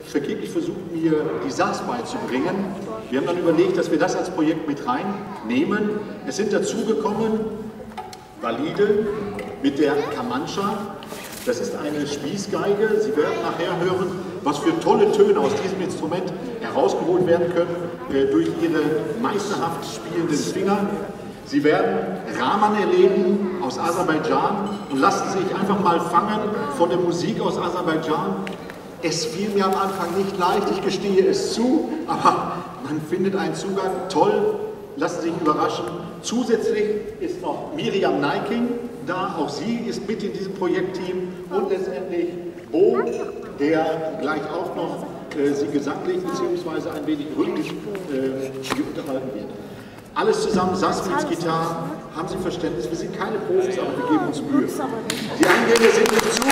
vergeblich versucht, mir die Saß beizubringen. Wir haben dann überlegt, dass wir das als Projekt mit reinnehmen. Es sind dazugekommen Valide mit der Kamancha. Das ist eine Spießgeige. Sie werden nachher hören, was für tolle Töne aus diesem Instrument herausgeholt werden können durch ihre meisterhaft spielenden Finger. Sie werden Rahman erleben aus Aserbaidschan und lassen sich einfach mal fangen von der Musik aus Aserbaidschan. Es fiel mir am Anfang nicht leicht, ich gestehe es zu, aber man findet einen Zugang toll, lassen sich überraschen. Zusätzlich ist noch Miriam Neiking da, auch sie ist mit in diesem Projektteam und letztendlich Bo, der gleich auch noch sie gesanglich bzw. ein wenig rhythmisch hier unterhalten wird. Alles zusammen, Sasmins Gitarre, haben Sie Verständnis, wir sind keine Profis, aber wir geben uns Mühe. Die Eingänge sind nicht zu.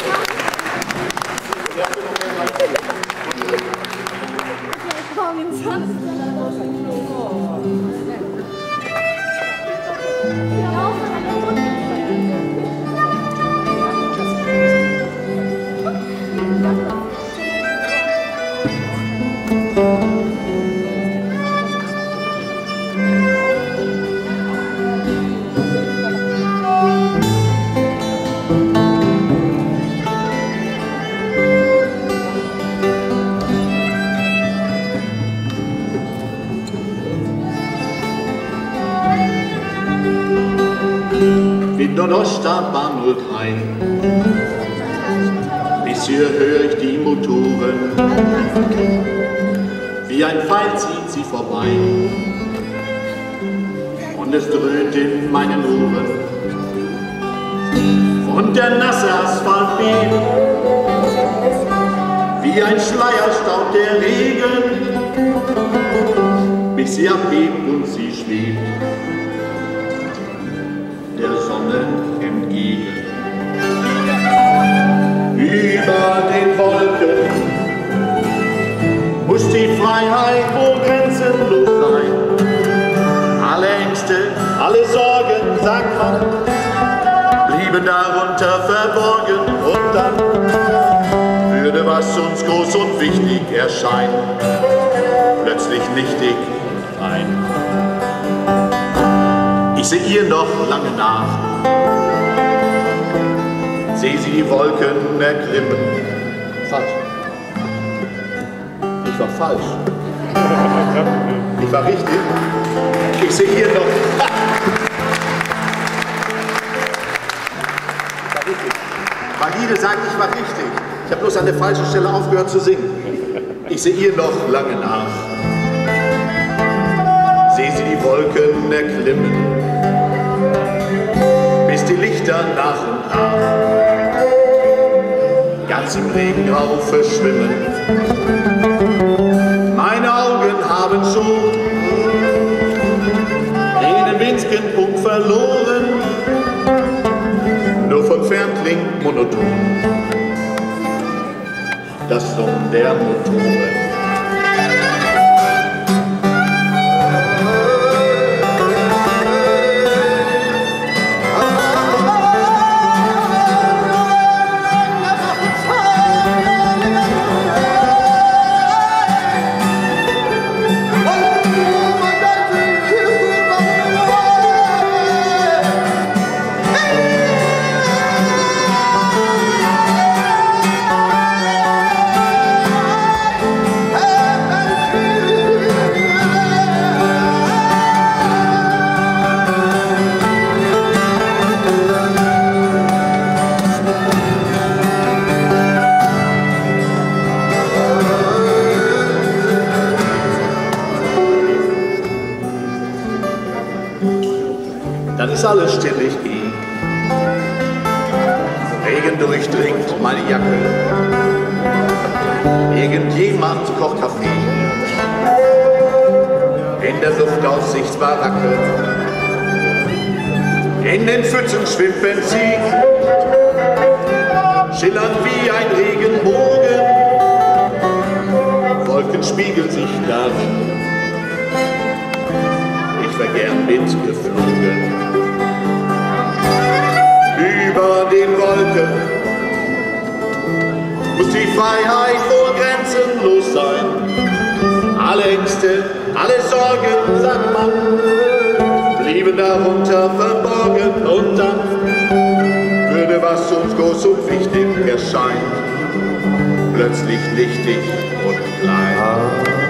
Donnerstag war 03. Bis hier höre ich die Motoren. Wie ein Pfeil zieht sie vorbei. Und es dröhnt in meinen Ohren. Und der nasse Asphalt bebt. Wie ein Schleier staubt der Regen. Bis sie abhebt und sie schwebt der Sonne entgegen. Über den Wolken muss die Freiheit wohl grenzenlos sein. Alle Ängste, alle Sorgen, sagt man, blieben darunter verborgen. Und dann würde, was uns groß und wichtig erscheint, plötzlich nichtig und rein. Ich sehe ihr noch lange nach, sehe sie die Wolken erklimmen. Falsch. Ich war falsch. Ich war richtig. Ich sehe ihr noch. Ich war richtig. Valide sagt, ich war richtig. Ich habe bloß an der falschen Stelle aufgehört zu singen. Ich sehe ihr noch lange nach, sehe sie die Wolken erklimmen, bis die Lichter nach und nach ganz im Regengrau verschwimmen. Meine Augen haben schon den winzigen Punkt verloren, nur von fern klingt monoton das Summen der Motoren. Dann ist alles still, ich gehe. Regen durchdringt meine Jacke. Irgendjemand kocht Kaffee. In der Luftaussichtsbaracke. In den Pfützen schwimmt Benzin. Schillernd wie ein Regenbogen. Wolken spiegeln sich darin. Ich wär gern mitgeflogen. Über den Wolken muss die Freiheit wohl grenzenlos darunter verborgen und dann würde, was uns groß und wichtig erscheint, plötzlich nichtig und klein.